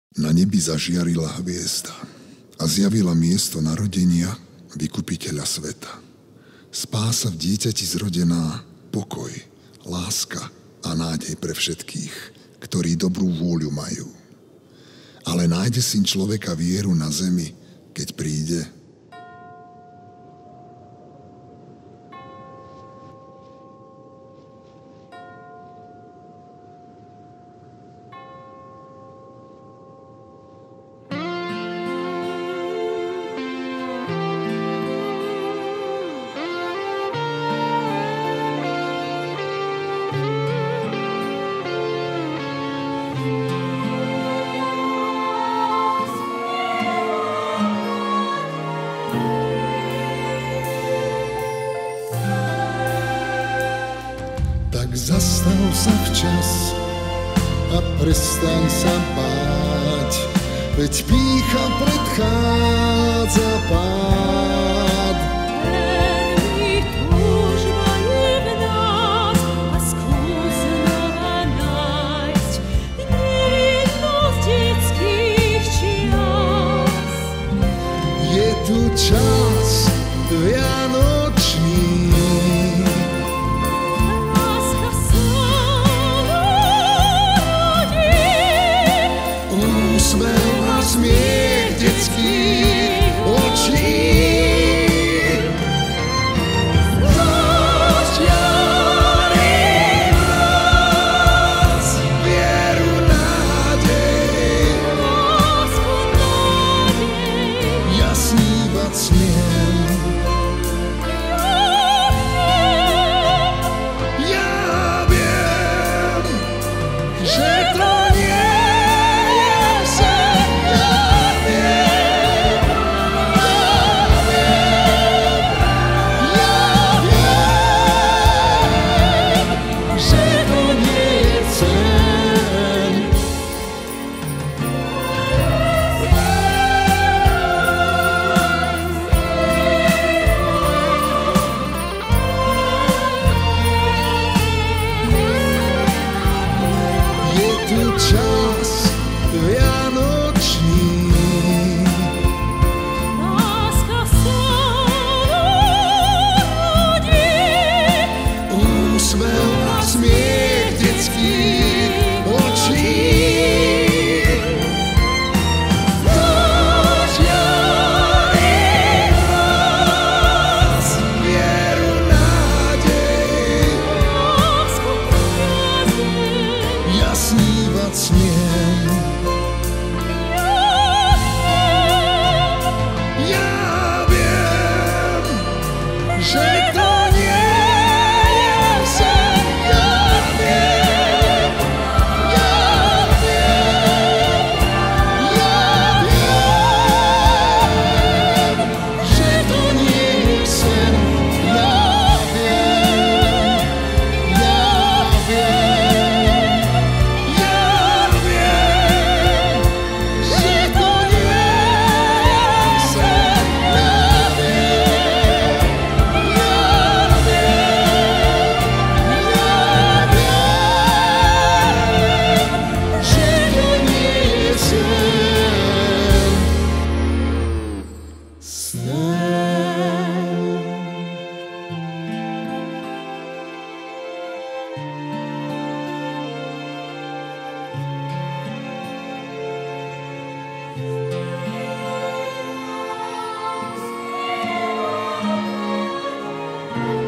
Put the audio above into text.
Na nebi zažiarila hviezda a zjavila miesto narodenia vykupiteľa sveta. Spása v dieťati zrodená, pokoj, láska a nádej pre všetkých, ktorí dobrú vôľu majú. Ale nájde Syn človeka vieru na zemi, keď príde? Zastav sa včas a prestaň sa báť, veď pýcha predchádza pád. Verný túžba je v nás a skús znova nájsť nevinnosť detských čias. Je tu čas vianočný, smiech detských očí. Zažiari v nás vieru, nádej, Lásku, nádej, ja snívať smiem. Ja viem, že to nie čas vianočný. láska sa rodí. Úsmev a smiech detských očí. Zažiari v nás vieru, nádej, Lásku, nádej, ja snívať smiem. Ja viem, že to nie je sen. Ja viem, ja viem, ja viem, že to nie je sen. Ja viem, ja viem, ja viem, že to nie je sen. Ja viem, ja viem, že to nie je sen. Sen.